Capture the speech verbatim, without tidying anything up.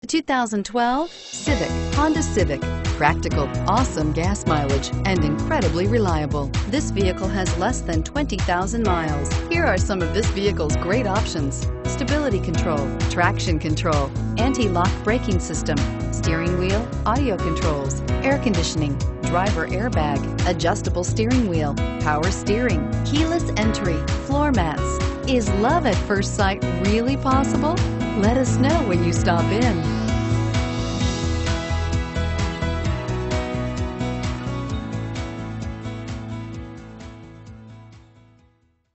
two thousand twelve Civic, Honda Civic. Practical, awesome gas mileage, and incredibly reliable. This vehicle has less than twenty thousand miles. Here are some of this vehicle's great options: stability control, traction control, anti-lock braking system, steering wheel audio controls, air conditioning, driver airbag, adjustable steering wheel, power steering, keyless entry, floor mats. Is love at first sight really possible? Let us know when you stop in.